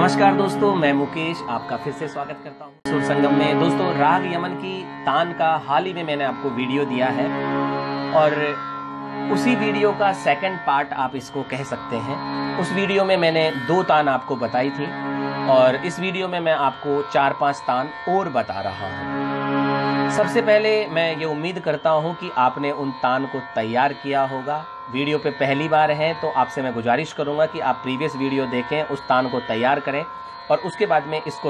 नमस्कार दोस्तों, मैं मुकेश आपका फिर से स्वागत करता हूँ सुर संगम में। दोस्तों, राग यमन की तान का हाल ही में मैंने आपको वीडियो दिया है और उसी वीडियो का सेकंड पार्ट आप इसको कह सकते हैं। उस वीडियो में मैंने 2 तान आपको बताई थी और इस वीडियो में मैं आपको 4-5 तान और बता रहा हूँ। सबसे पहले मैं ये उम्मीद करता हूँ कि आपने उन तान को तैयार किया होगा। वीडियो पे पहली बार हैं तो आपसे मैं गुजारिश करूंगा कि आप प्रीवियस वीडियो देखें, उस तान को तैयार करें और उसके बाद में इसको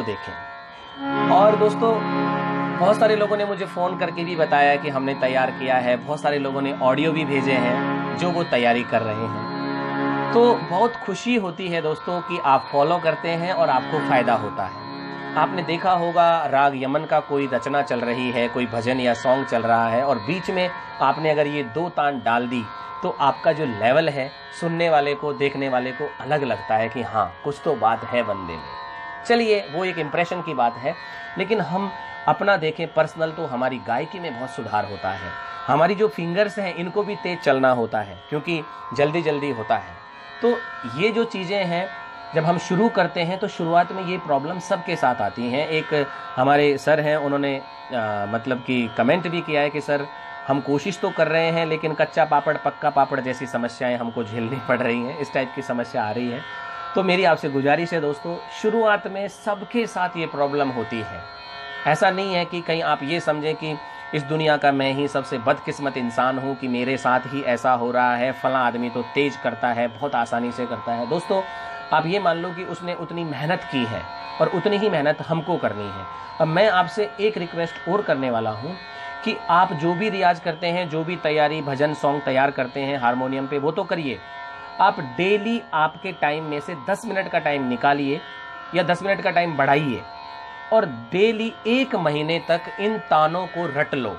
देखें। और दोस्तों, बहुत सारे लोगों ने मुझे फ़ोन करके भी बताया कि हमने तैयार किया है, बहुत सारे लोगों ने ऑडियो भी भेजे हैं जो वो तैयारी कर रहे हैं। तो बहुत खुशी होती है दोस्तों कि आप फॉलो करते हैं और आपको फ़ायदा होता है। आपने देखा होगा राग यमन का कोई रचना चल रही है, कोई भजन या सॉन्ग चल रहा है और बीच में आपने अगर ये 2 तान डाल दी तो आपका जो लेवल है सुनने वाले को, देखने वाले को अलग लगता है कि हाँ, कुछ तो बात है बंदे में। चलिए, वो एक इम्प्रेशन की बात है, लेकिन हम अपना देखें पर्सनल तो हमारी गायकी में बहुत सुधार होता है। हमारी जो फिंगर्स हैं इनको भी तेज चलना होता है क्योंकि जल्दी जल्दी होता है। तो ये जो चीज़ें हैं जब हम शुरू करते हैं तो शुरुआत में ये प्रॉब्लम सबके साथ आती हैं। एक हमारे सर हैं, उन्होंने मतलब कि कमेंट भी किया है कि सर, हम कोशिश तो कर रहे हैं लेकिन कच्चा पापड़ पक्का पापड़ जैसी समस्याएं हमको झेलनी पड़ रही हैं। इस टाइप की समस्या आ रही है। तो मेरी आपसे गुजारिश है दोस्तों, शुरुआत में सबके साथ ये प्रॉब्लम होती है। ऐसा नहीं है कि कहीं आप ये समझें कि इस दुनिया का मैं ही सबसे बदकिस्मत इंसान हूँ कि मेरे साथ ही ऐसा हो रहा है, फला आदमी तो तेज करता है, बहुत आसानी से करता है। दोस्तों, आप ये मान लो कि उसने उतनी मेहनत की है और उतनी ही मेहनत हमको करनी है। अब मैं आपसे एक रिक्वेस्ट और करने वाला हूँ कि आप जो भी रियाज करते हैं, जो भी तैयारी भजन सॉन्ग तैयार करते हैं हारमोनियम पे, वो तो करिए। आप डेली आपके टाइम में से 10 मिनट का टाइम निकालिए या 10 मिनट का टाइम बढ़ाइए और डेली 1 महीने तक इन तानों को रट लो।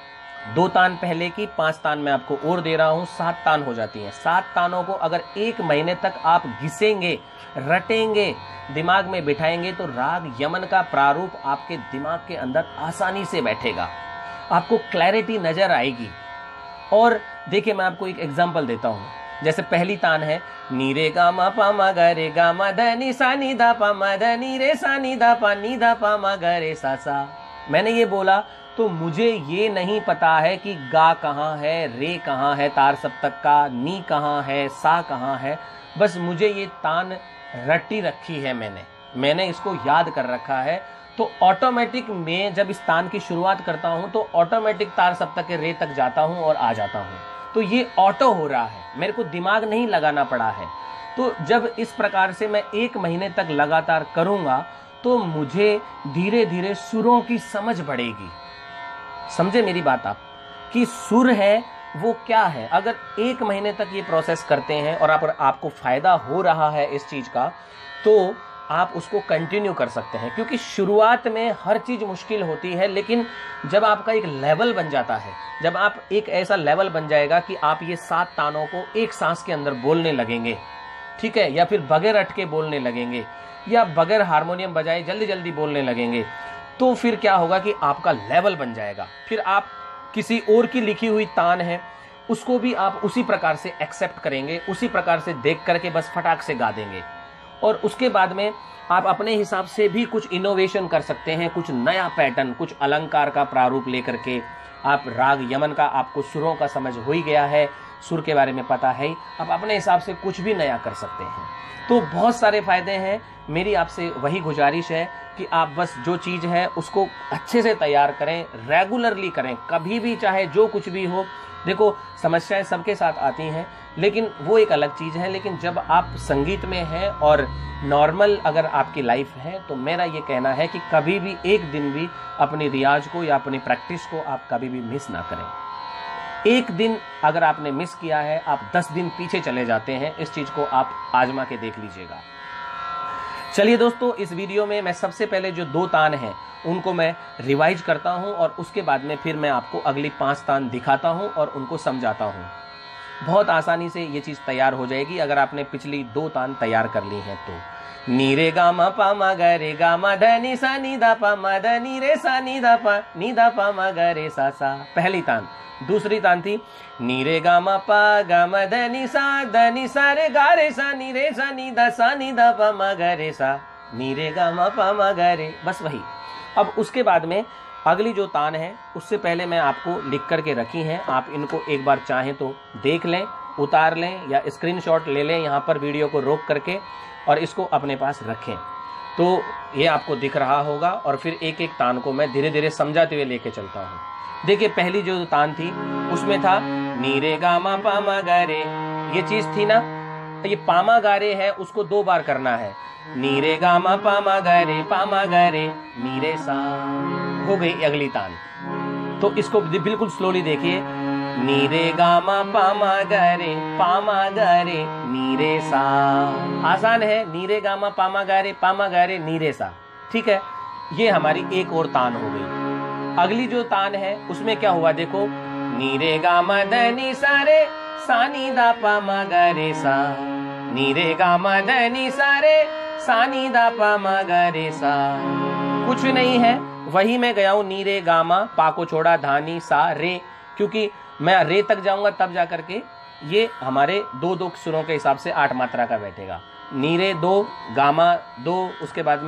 2 तान पहले की, 5 तान मैं आपको और दे रहा हूं, 7 तान हो जाती हैं। 7 तानों को अगर 1 महीने तक आप घिसेंगे, रटेंगे, दिमाग में बिठाएंगे तो राग यमन का प्रारूप आपके दिमाग के अंदर आसानी से बैठेगा। आपको क्लैरिटी नजर आएगी। और देखिए, मैं आपको एक एग्जांपल देता हूं। जैसे पहली तान है नी रे गा मा पा मा ग रे गा मा ध नि सा नि धा पा मा ध नी रे सा नि धा पा नि धा पा मा ग रे सा सा। मैंने ये बोला तो मुझे ये नहीं पता है कि गा कहाँ है, रे कहाँ है तार सप्तक का, नी कहाँ है, सा कहाँ है। बस मुझे ये तान रटी रखी है, मैंने इसको याद कर रखा है। तो ऑटोमेटिक में जब इस तान की शुरुआत करता हूं तो ऑटोमेटिक तार सप्तक के रे तक जाता हूं और आ जाता हूं। तो ये ऑटो हो रहा है, मेरे को दिमाग नहीं लगाना पड़ा है। तो जब इस प्रकार से मैं 1 महीने तक लगातार करूंगा तो मुझे धीरे धीरे सुरों की समझ बढ़ेगी। समझे मेरी बात आप, कि सुर है वो क्या है। अगर 1 महीने तक ये प्रोसेस करते हैं और आपको फायदा हो रहा है इस चीज का, तो आप उसको कंटिन्यू कर सकते हैं। क्योंकि शुरुआत में हर चीज मुश्किल होती है, लेकिन जब आपका एक लेवल बन जाता है, जब आप एक ऐसा लेवल बन जाएगा कि आप ये 7 तानों को एक सांस के अंदर बोलने लगेंगे, ठीक है, या फिर बगैर अटके बोलने लगेंगे या बगैर हारमोनियम बजाए जल्दी जल्दी बोलने लगेंगे, तो फिर क्या होगा कि आपका लेवल बन जाएगा। फिर आप किसी और की लिखी हुई तान है उसको भी आप उसी प्रकार से एक्सेप्ट करेंगे, उसी प्रकार से देख करके बस फटाक से गा देंगे। और उसके बाद में आप अपने हिसाब से भी कुछ इनोवेशन कर सकते हैं, कुछ नया पैटर्न, कुछ अलंकार का प्रारूप लेकर के। आप राग यमन का, आपको सुरों का समझ हो ही गया है, सुर के बारे में पता है, आप अपने हिसाब से कुछ भी नया कर सकते हैं। तो बहुत सारे फायदे हैं। मेरी आपसे वही गुजारिश है कि आप बस जो चीज़ है उसको अच्छे से तैयार करें, रेगुलरली करें, कभी भी, चाहे जो कुछ भी हो। देखो, समस्याएं सबके साथ आती हैं, लेकिन वो एक अलग चीज़ है। लेकिन जब आप संगीत में हैं और नॉर्मल अगर आपकी लाइफ है, तो मेरा ये कहना है कि कभी भी एक दिन भी अपनी रियाज को या अपनी प्रैक्टिस को आप कभी भी मिस ना करें। एक दिन अगर आपने मिस किया है, आप 10 दिन पीछे चले जाते हैं। इस चीज़ को आप आजमा के देख लीजिएगा। चलिए दोस्तों, इस वीडियो में मैं सबसे पहले जो 2 तान हैं उनको मैं रिवाइज करता हूं और उसके बाद में फिर मैं आपको अगली 5 तान दिखाता हूं और उनको समझाता हूं। बहुत आसानी से ये चीज़ तैयार हो जाएगी अगर आपने पिछली 2 तान तैयार कर ली हैं तो। नी रे गा मा पा मा ग रे गा मा ध नि सा नि धा पा मा ध नी रे सा नि धा पा मा ग रे सा सा, पहली तान। दूसरी तान थी नी रे गा मा पा गा मा ध नि सा रे गा रे सा नि दा सा नि धा पा मा ग रे सा। नी रे गा मा पा मा गा रे, बस वही। अब उसके बाद में अगली जो तान है उससे पहले मैं आपको लिख करके रखी हैं, आप इनको एक बार चाहें तो देख लें, उतार लें या स्क्रीनशॉट ले लें यहाँ पर वीडियो को रोक करके और इसको अपने पास रखें, तो ये आपको दिख रहा होगा। और फिर एक एक तान को मैं धीरे धीरे समझाते हुए लेके चलता हूँ। देखिए पहली जो तान थी उसमें था नी रे गा मा पा मा गा रे, ये चीज थी ना, ये पामा गा रे है, उसको 2 बार करना है। नी रे गा मा पा मा गा रे, पा मा गा रे, नी रे सा, हो गई अगली तान। तो इसको बिल्कुल स्लोली देखिए, नी रे गा मा पा मा गा रे, पा मा गा रे, नी रे सा। आसान है, नी रे गा मा पा मा गा रे, पा मा गा रे, नी रे सा, ठीक है। ये हमारी एक और तान हो गई। अगली जो तान है उसमें क्या हुआ देखो, नी रे गा मा द नी सा रे, सा नी दा पा मा गा रे सा, नी रे गा मा द नी सा रे, सा नी दा पा मा गा रे सा। कुछ नहीं है, वही मैं गया हूं, नी रे गा मा, पा को छोड़ा, धानी सा रे, क्योंकि मैं रे तक जाऊंगा तब जा करके ये हमारे 2-2 सुरों के हिसाब से 8 मात्रा का बैठेगा। नी रे 2, गामा 2, उसके बाद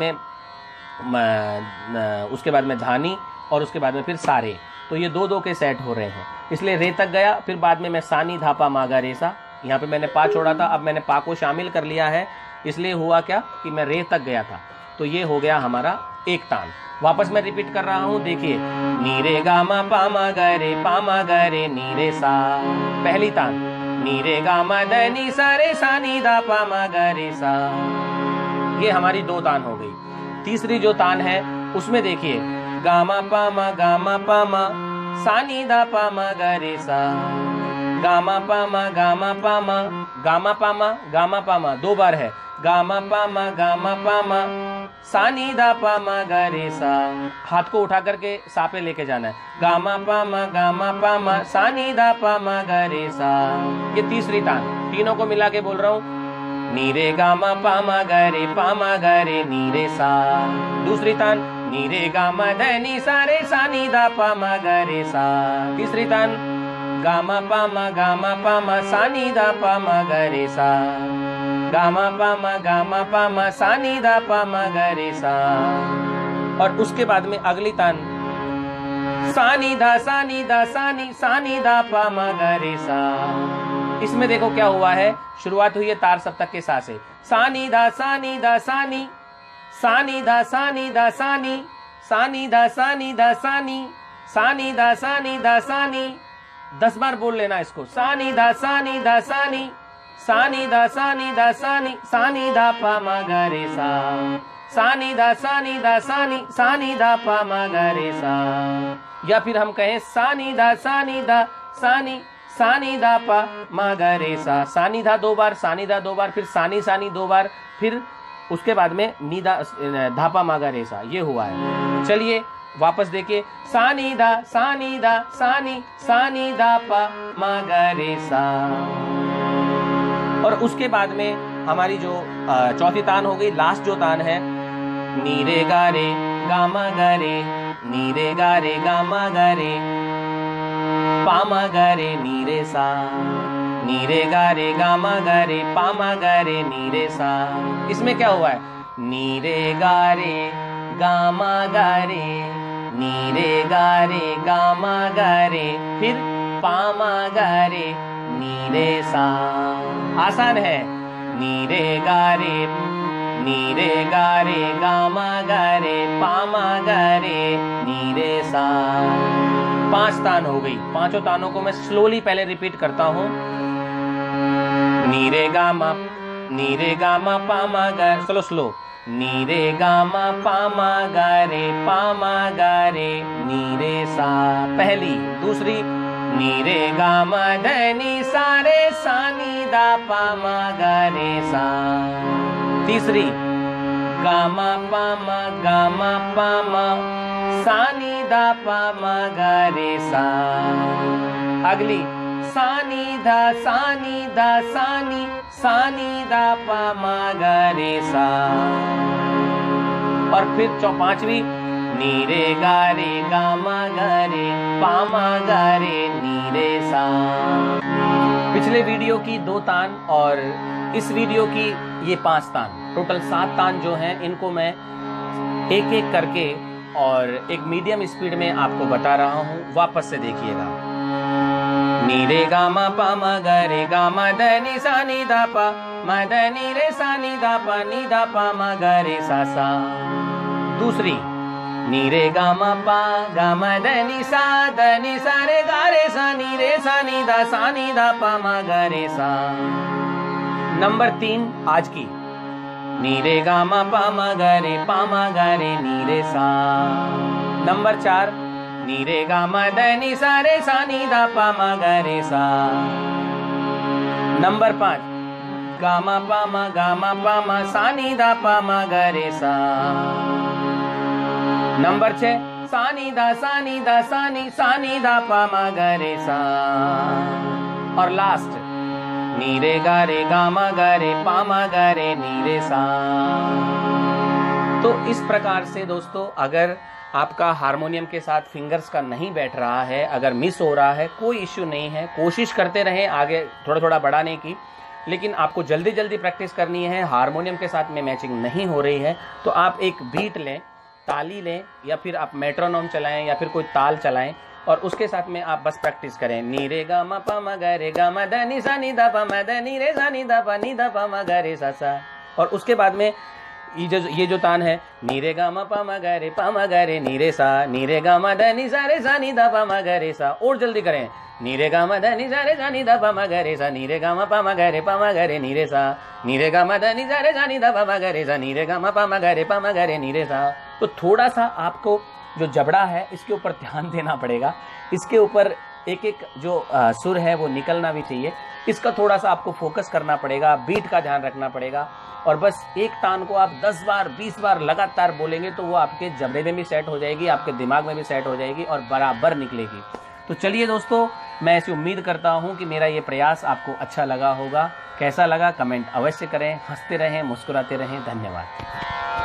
में धानी और उसके बाद में फिर सारे, तो ये 2-2 के सेट हो रहे हैं, इसलिए रे तक गया। फिर बाद में मैं सानी धापा मागा रेसा, यहाँ पे मैंने पा छोड़ा था, अब मैंने पा को शामिल कर लिया है, इसलिए हुआ क्या कि मैं रे तक गया था। तो ये हो गया हमारा एक तान। वापस मैं रिपीट कर रहा हूँ, देखिए, नी रे गा मा पा मा गा रे, पा मा गा रे, नी रे सा, पहली तान। नी रे गा मा द नी सा रे, सा नी दा पा मा गा रे सा, ये हमारी 2 तान हो गई। तीसरी जो तान है उसमें देखिए, गामा पामा गामा पामा, सा नी दा पामा गा रे सा, गामा पामा गामा पामा, गामा पामा गामा पामा 2 बार है, गामा पामा गामा पामा, सा नी दा पामा गा रे सा। हाथ को उठा करके सा पे लेके जाना है, गामा पामा, सा नी दा पामा गा रे सा। ये तीसरी तान, तीनों को मिला के बोल रहा हूँ, नी रे गामा पामा गा रे, पामा गा रे, नी रे सा। दूसरी तान, नी रे गामा द नी सा रे, सा नी दा पामा गा रे सा। तीसरी तान, गामा पामा, सा नी दा पामा गा रे सा, गामा पामा, सा नी दा पामा गा रे सा। और उसके बाद में अगली तान, सा नी दा सा नी दा सा नी, सा नी दा पामा गा रे सा। इसमें देखो क्या हुआ है, शुरुआत हुई है तार सप्तक के सा से, सा नी दा सा नी दा सा नी, सा नी दा सा नी दा सा नी, सा नी दा सा नी दा सा नी, सा नी दा सा नी दा सा नी। 10 बार बोल लेना इसको, सा नी दा सा नी दा सा नी, सा नी दा सा नी दा सा नी, सा नी दा पा मा गा रे सा, सा नी दा सा नी दा सा नी, सा नी दा पा मा गा रे सा। या फिर हम कहें सा नी दा सा नी दा सा नी, सा नी दा पा मा गा रे सा। सा नी धा 2 बार, सा नी धा 2 बार, फिर सा नी 2 बार, फिर उसके बाद में नी दा धापा मा गा रे सा, ये हुआ है। चलिए वापस देखिए, सा नी दा सा नी दा सा नी, सा नी दा पा मा गा रे सा। और उसके बाद में हमारी जो चौथी तान हो गई, लास्ट जो तान है, नी रे गा रे गामा गा रे, नी रे गा रे गामा गा रे, पामा गा रे, नी रे सा, नी रे गा रे गामा गा रे, पामा गा रे, नी रे सा। इसमें क्या हुआ है, नी रे गा रे गामा गा रे, नी रे गा रे गामा गा रे, फिर पामा गा रे, नी रे सा। आसान है, नी रे गा रे, नी रे गा रे गामा गा रे, पामा गा रे, नी रे सा। 5 तान हो गई। 5 तानों को मैं स्लोली पहले रिपीट करता हूँ, नी रे गामा पामा गा, चलो स्लो, नी रे गामा पामा गा रे, पामा गा रे, नी रे सा, पहली। दूसरी, नी रे गामा ध नी सा रे, सा नी दा पामा गा रे सा। तीसरी, गामा पामा, सा नी दा पामा गा रे सा। अगली, सा नी दा सा नी दा सा नी, सा नी दा पामा गा रे सा। और फिर 5वीं, नी रे गा रे गामा गा रे, पामा गा रे, नी रे सा। पिछले वीडियो की 2 तान और इस वीडियो की ये 5 तान, टोटल 7 तान जो हैं, इनको मैं एक एक करके और एक मीडियम स्पीड में आपको बता रहा हूँ। वापस से देखिएगा। नी रे गा मा पा मा गा रे गा मा द नि सा नि दा पा मा द नि रे सा नि दा पा मा गा रे सा सा। दूसरी नी रे गा मा द नि सा रे गा रे सा नि दा पा मा गा रे सा। नंबर 3 आज की, नी रे गा मा पा मा गा रे नी रे सा। नंबर 4 नी रे गा मा द नि सा रे सा नि दा पा मा गा रे सा। नंबर 5 गा मा पा मा सा नि दा पा मा गा रे सा। नंबर 6 सा नि दा पा मा गा रे सा। और लास्ट नी रे गा मा गा रे पा मा गा रे नी रे सा। तो इस प्रकार से दोस्तों, अगर आपका हारमोनियम के साथ फिंगर्स का नहीं बैठ रहा है, अगर मिस हो रहा है, कोई इश्यू नहीं है, कोशिश करते रहें आगे थोड़ा थोड़ा बढ़ाने की। लेकिन आपको जल्दी जल्दी प्रैक्टिस करनी है, हारमोनियम के साथ में मैचिंग नहीं हो रही है, तो आप एक बीट लें, ताली लें, या फिर आप मेट्रोनोम चलाएं या फिर कोई ताल चलाएं और उसके साथ में आप बस प्रैक्टिस करें। नी रे गा मा पा मा गा रे गा मा द नि सा नि दा पा मा द नि रे सा नि दा पा मा गा रे सा सा। और उसके बाद में ये जो तान है, नी रे गा मा पा मा गा रे नी रे सा, नी रे गा मा द नि सा रे सा नि दा पा मा गा रे सा। और जल्दी करें, नी रे गा मा द नि सा रे सा नि दा पा मा गा रे सा, नी रे गा मा पा मा गा रे नी रे सा, नी रे गा मा द नि सा रे सा नि दा पा मा गा रे सा, नी रे गा मा पा मा गा रे नी रे सा। तो थोड़ा सा आपको जो जबड़ा है इसके ऊपर ध्यान देना पड़ेगा, इसके ऊपर एक एक जो सुर है वो निकलना भी चाहिए, इसका थोड़ा सा आपको फोकस करना पड़ेगा, बीट का ध्यान रखना पड़ेगा। और बस एक तान को आप 10 बार 20 बार लगातार बोलेंगे तो वो आपके जबड़े में भी सेट हो जाएगी, आपके दिमाग में भी सेट हो जाएगी और बराबर निकलेगी। तो चलिए दोस्तों, मैं ऐसी उम्मीद करता हूँ कि मेरा ये प्रयास आपको अच्छा लगा होगा। कैसा लगा कमेंट अवश्य करें। हंसते रहें, मुस्कुराते रहें। धन्यवाद।